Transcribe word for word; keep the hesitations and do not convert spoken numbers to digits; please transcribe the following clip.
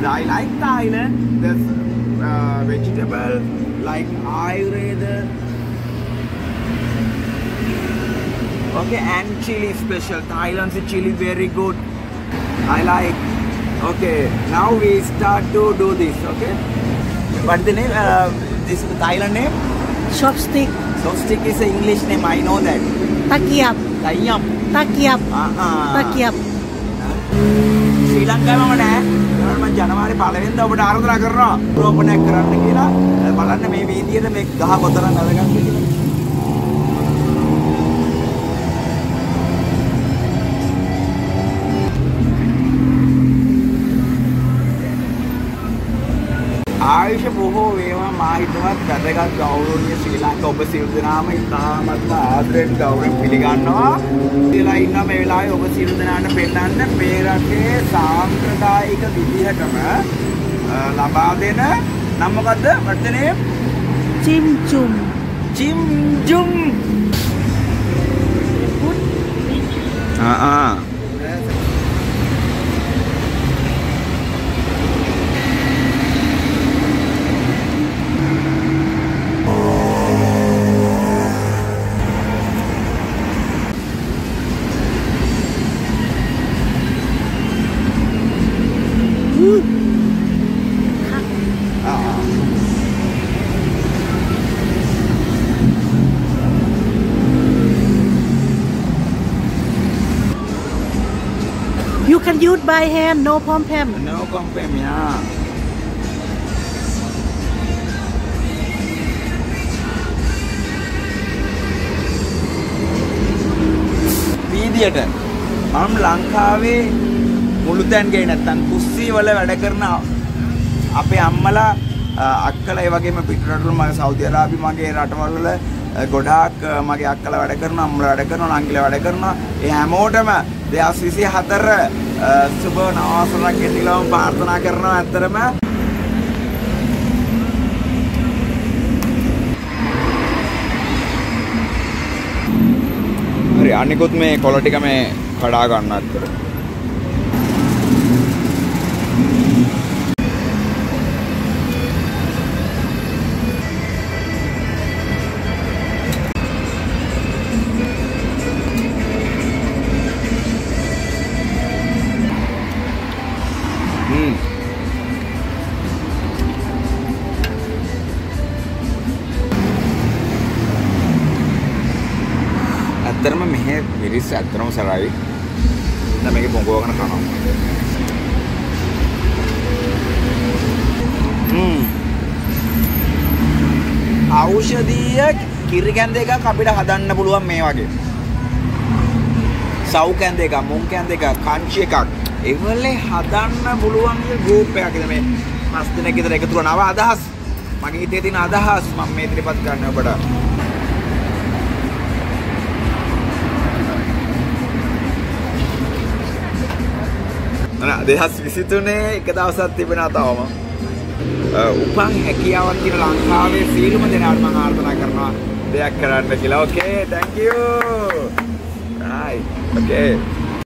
I like Thailand. There's uh, vegetable like Ayurveda. Okay, and chili special. Thailand's chili very good. I like. Okay, now we start to do this. Okay, what's the name? Uh, this is the Thailand name. Chopstick. Chopstick is the English name. I know that. Takiap. Taiyam. Takiap. Ah ah. Takiap. ශ්‍රී ලංකාවේම නෑ. ඒකට මම ජනවාරි පළවෙනිදා ඔබට ආරාධනා කරනවා රෝපණයක් කරන්න කියලා. බලන්න මේ වීදියේද මේ ගහ කොතරම් අරගන්නද කියලා. ආයුෂ බොහෝ වේවා මා හිතවත් වැදගත් ගෞරවනීය ශ්‍රී ලංකා ඔබ සියලු දෙනාම ඉතාමත් ආදරයෙන් ගෞරවයෙන් පිළිගන්නවා. කියලා ඉන්න මේ වෙලාවේ ඔබ සියලු දෙනාට පෙන්නන්න මේ රටේ සාම්ප්‍රදායික විදිහටම ලබා දෙන නම මොකද්ද? වර්ධනේ Chim chum. Chim chum. ආ ආ You can use by hand, no pom pam. No problem, yeah. වීදියට මම ලංකාවේ මුළු තැන් ගේ නැත්තම් කුස්සී වල වැඩ කරන අපේ අම්මලා අක්කලා ඒ වගේම පිටරටවල මගේ සෞදි අරාබි මගේ රටවල් වල ගොඩාක් මගේ අක්කලා වැඩ කරනවා අම්මලා වැඩ කරනවා නංගිලා වැඩ කරනවා ඒ හැමෝටම දෙදහස් විසිහතර සුබ නවවසරක් ගෙනිලා මම ප්‍රාර්ථනා කරනවා ඇත්තරම හරි අනිකුත් මේ කොළ ටික මේ කඩා ගන්න අත්තර ඇත්තටම මෙහෙ මිරිස් ඇත්තටම සරයි. දැන් මේකේ පොඟවගෙන කනවා. හ්ම්. ඖෂධීය කිරි කැන්ද එකක් අපිට හදන්න පුළුවන් මේ වගේ. සව් කැන්ද එකක්, මුං කැන්ද එකක්, කංචි එකක්. ඒවලේ හදන්න පුළුවන් ගෲප් එකක් ඉතින් මේ පස් දිනක් විතර එකතු කරනව අදහස්. මගේ හිතේ තියෙන අදහස් මම මේ ඉදිරිපත් කරන්න ඔබට. දෙදහස් විසිතුනේ එක දවසක් තිබෙනවා තවම. උපන් හැකියාවක් තියෙන ලංකාවේ සියලුම දෙනාට මම ආරාධනා කරනවා දෙයක් කරන්න කියලා. Okay, thank you. Right. Okay.